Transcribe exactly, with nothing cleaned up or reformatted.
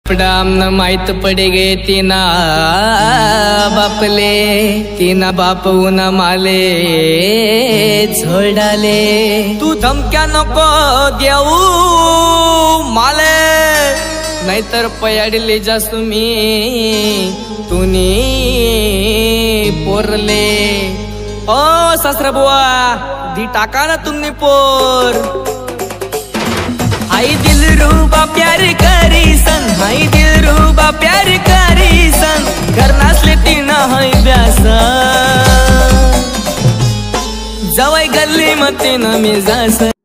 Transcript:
न माहित पडे गे तिना बापले, तिना बाप उना माले झोडाले। तू धमक्या नको देऊ माले, नाहीतर पयाडले जासू मी तुनी पोरले। ओ सासरा बुवा दी टाका ना तुम्ही पोर। हाई दिल रूबा प्यार करी सन, हाई दिल रूबा प्यार करी सन, घर नासले तीन हाई ब्यासा। जवाई गल्ली मते न मी जास।